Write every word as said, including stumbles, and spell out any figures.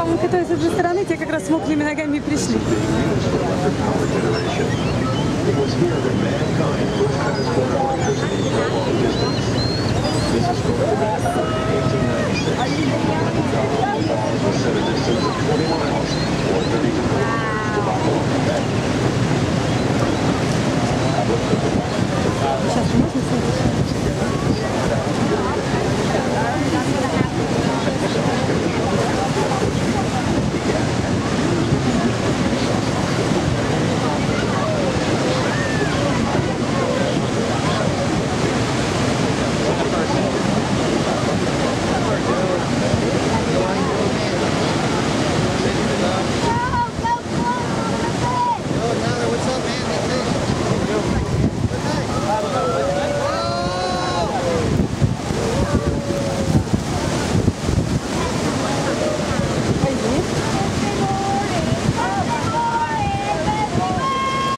мама, которые с этой стороны, те как раз с мокрыми ногами и пришли. Сейчас можно смотреть?